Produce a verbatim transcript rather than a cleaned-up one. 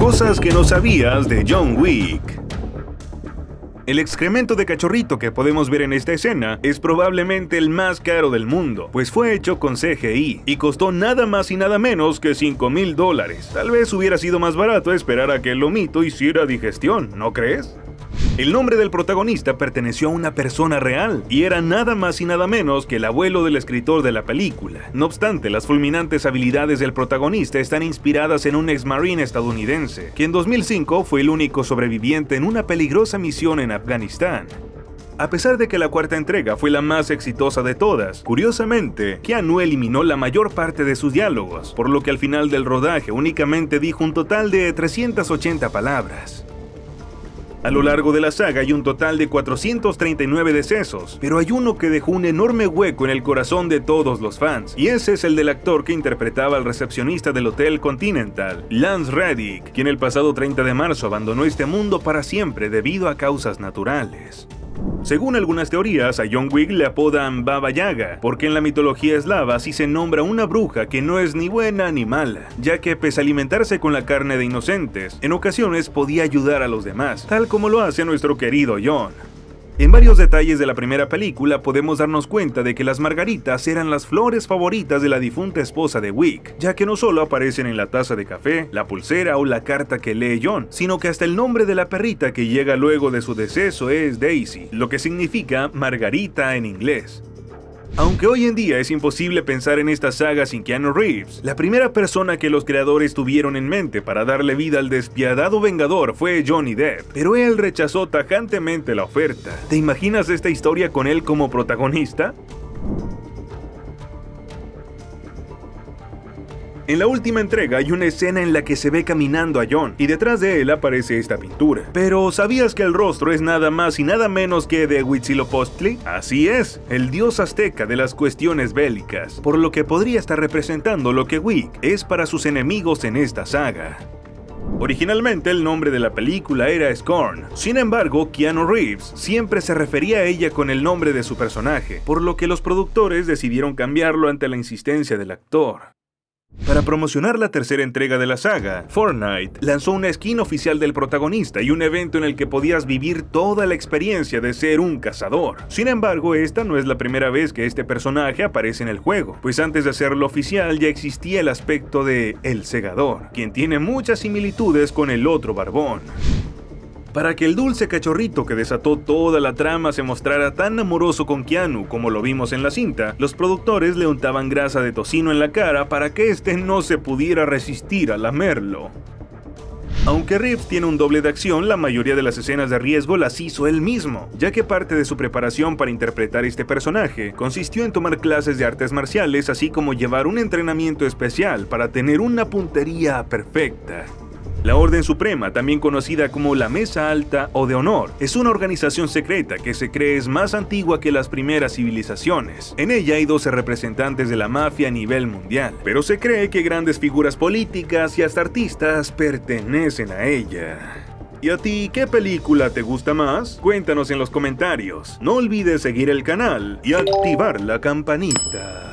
Cosas que no sabías de John Wick. El excremento de cachorrito que podemos ver en esta escena es probablemente el más caro del mundo, pues fue hecho con C G I y costó nada más y nada menos que cinco mil dólares. Tal vez hubiera sido más barato esperar a que el lomito hiciera digestión, ¿no crees? El nombre del protagonista perteneció a una persona real y era nada más y nada menos que el abuelo del escritor de la película. No obstante, las fulminantes habilidades del protagonista están inspiradas en un ex-marine estadounidense, que en dos mil cinco fue el único sobreviviente en una peligrosa misión en Afganistán. A pesar de que la cuarta entrega fue la más exitosa de todas, curiosamente, Keanu eliminó la mayor parte de sus diálogos, por lo que al final del rodaje únicamente dijo un total de trescientas ochenta palabras. A lo largo de la saga hay un total de cuatrocientos treinta y nueve decesos, pero hay uno que dejó un enorme hueco en el corazón de todos los fans, y ese es el del actor que interpretaba al recepcionista del Hotel Continental, Lance Reddick, quien el pasado treinta de marzo abandonó este mundo para siempre debido a causas naturales. Según algunas teorías, a John Wick le apodan Baba Yaga, porque en la mitología eslava así se nombra una bruja que no es ni buena ni mala, ya que pese a alimentarse con la carne de inocentes, en ocasiones podía ayudar a los demás, tal como lo hace nuestro querido John. En varios detalles de la primera película podemos darnos cuenta de que las margaritas eran las flores favoritas de la difunta esposa de Wick, ya que no solo aparecen en la taza de café, la pulsera o la carta que lee John, sino que hasta el nombre de la perrita que llega luego de su deceso es Daisy, lo que significa margarita en inglés. Aunque hoy en día es imposible pensar en esta saga sin Keanu Reeves, la primera persona que los creadores tuvieron en mente para darle vida al despiadado vengador fue Johnny Depp, pero él rechazó tajantemente la oferta. ¿Te imaginas esta historia con él como protagonista? En la última entrega hay una escena en la que se ve caminando a John, y detrás de él aparece esta pintura. Pero ¿sabías que el rostro es nada más y nada menos que de Huitzilopochtli? Así es, el dios azteca de las cuestiones bélicas, por lo que podría estar representando lo que Wick es para sus enemigos en esta saga. Originalmente el nombre de la película era Scorn, sin embargo Keanu Reeves siempre se refería a ella con el nombre de su personaje, por lo que los productores decidieron cambiarlo ante la insistencia del actor. Para promocionar la tercera entrega de la saga, Fortnite lanzó una skin oficial del protagonista y un evento en el que podías vivir toda la experiencia de ser un cazador. Sin embargo, esta no es la primera vez que este personaje aparece en el juego, pues antes de hacerlo oficial ya existía el aspecto de El Segador, quien tiene muchas similitudes con el otro barbón. Para que el dulce cachorrito que desató toda la trama se mostrara tan amoroso con Keanu como lo vimos en la cinta, los productores le untaban grasa de tocino en la cara para que este no se pudiera resistir a lamerlo. Aunque Reeves tiene un doble de acción, la mayoría de las escenas de riesgo las hizo él mismo, ya que parte de su preparación para interpretar este personaje consistió en tomar clases de artes marciales, así como llevar un entrenamiento especial para tener una puntería perfecta. La Orden Suprema, también conocida como la Mesa Alta o de Honor, es una organización secreta que se cree es más antigua que las primeras civilizaciones. En ella hay doce representantes de la mafia a nivel mundial, pero se cree que grandes figuras políticas y hasta artistas pertenecen a ella. ¿Y a ti qué película te gusta más? Cuéntanos en los comentarios. No olvides seguir el canal y activar la campanita.